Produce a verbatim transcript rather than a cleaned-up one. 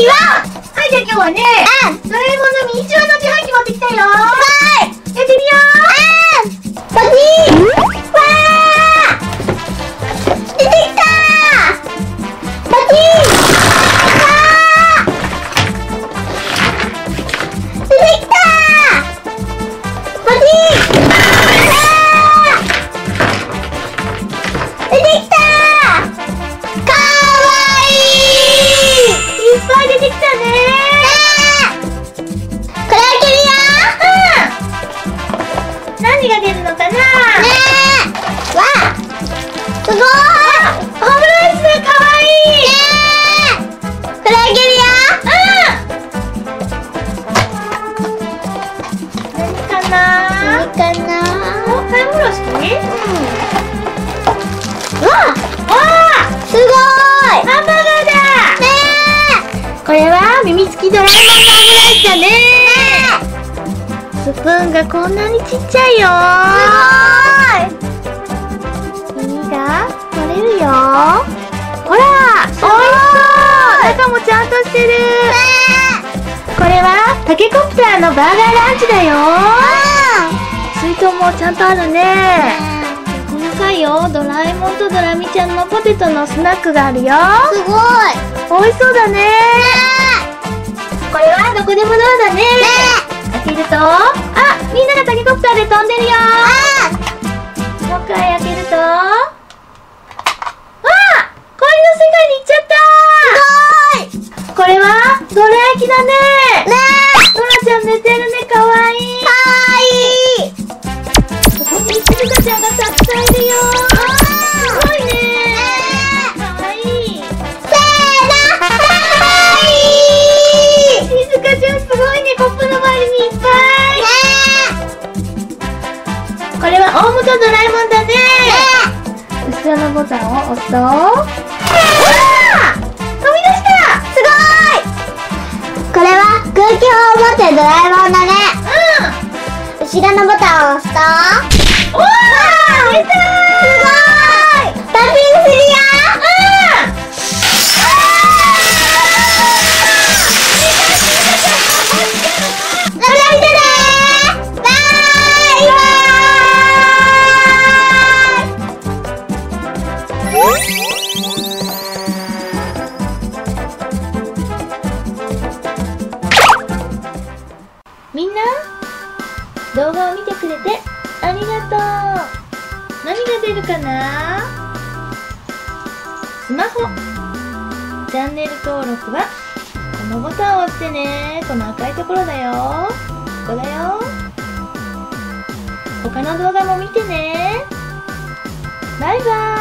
わはい、じゃあ今日はね、うん、ドラえもんのミニチュアの自販機持ってきたよ。はい、やってみよう。うん、バキー。わー、出てきたー。バキー。わー、出てきたー。バキー。出てきたー。かわいい。いっぱい出てきたねー。これ開けるよー。うん。何が出るのかなー。ねー。わあ、すごーい。オムライスかわいい。ねー。これ開けるよー。うん。何かなー。何かなー。お、買い物式？うん。わあ、わあ、すごーい。ハンバーガーだねー。これは耳付きドラえもんのオムライスだねー。スプーンがこんなにちっちゃいよー。すごーい。耳が取れるよー。ほら、おいしそう。中もちゃんとしてる。これはタケコプターのバーガーランチだよー。水筒もちゃんとあるねー。よ、ドラえもんとドラミちゃんのポテトのスナックがあるよ。すごい、美味しそうだね。これはどこでもドアだね。開けると、あ、みんながタケコプターで飛んでるよ。もう一回開けると、あ、氷の世界に行っちゃった。すごい。これはドラ焼きだね。ねえ、ドラちゃん寝てるね。かわいい。かわいい。ここにしずかちゃんがたくさんいるよ。すごいねー。かわいい。せーの、かわいい。しずかちゃんすごいね。コップの周りにいっぱい。これは大元ドラえもんだね。後ろのボタンを押すと、わあ、飛び出した。すごい。これは空気砲を持ってるドラえもんだね。うん。後ろのボタンを押すと、おー、出たー。すごーい。タッピングするよー。うん。また見てねー。バイバーイ。みんな、動画を見てくれてありがとう。何が出るかな？スマホ。チャンネル登録はこのボタンを押してね。この赤いところだよ。ここだよ。他の動画も見てね。バイバーイ。